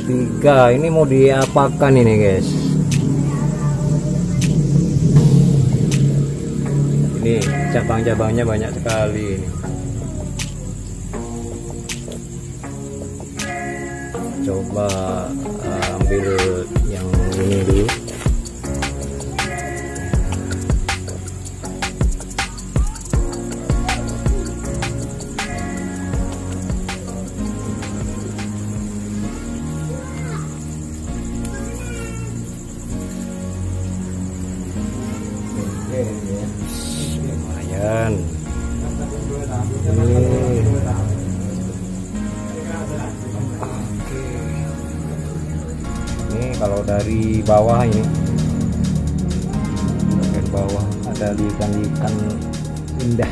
3. Ini mau diapakan ini guys? Ini cabang-cabangnya banyak sekali ini. Coba ambil yang ini dulu. Lumayan. Ini kalau dari bawah ini, bagian bawah ada ikan-ikan indah.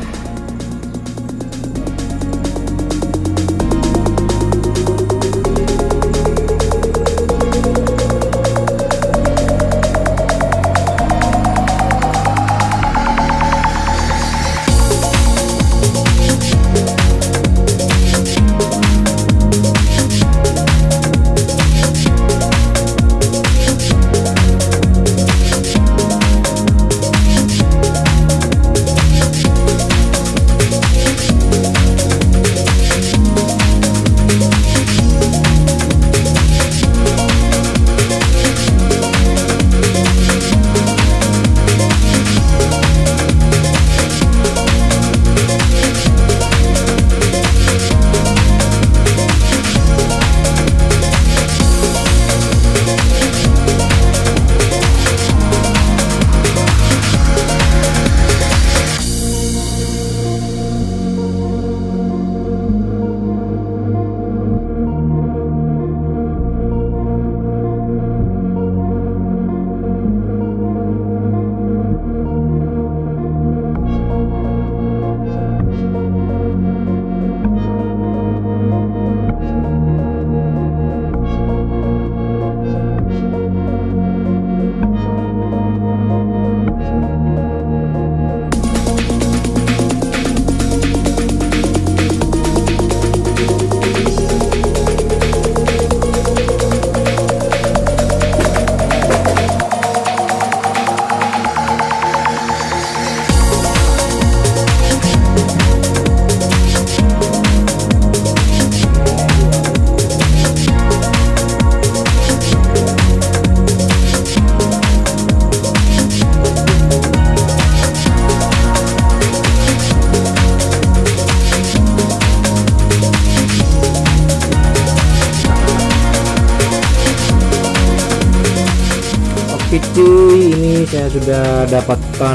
Cuy, ini saya sudah dapatkan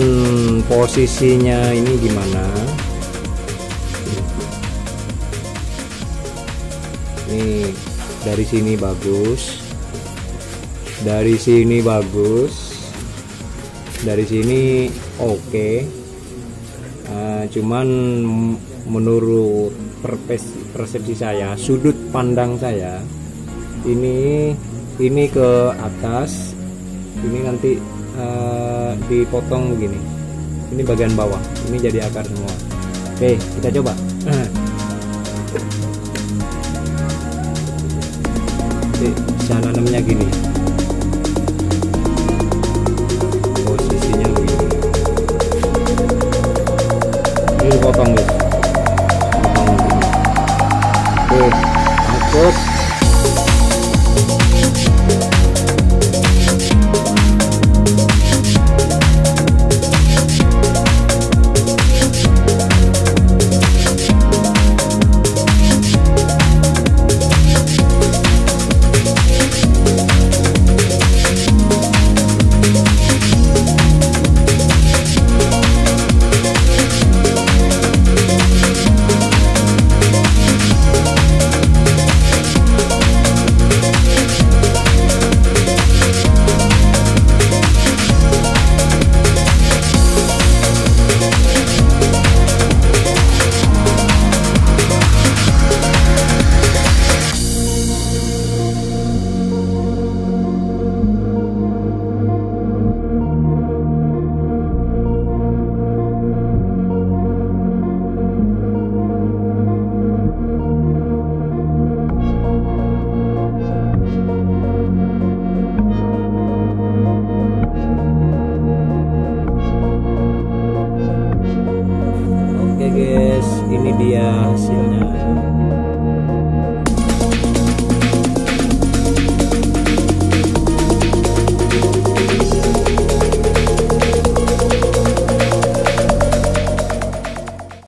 posisinya ini gimana. Ini dari sini bagus, dari sini bagus, dari sini oke. Cuman menurut persepsi saya, sudut pandang saya, ini ke atas, ini nanti dipotong begini, ini bagian bawah, ini jadi akar semua. Oke, kita coba. Jadi, saya nanamnya gini.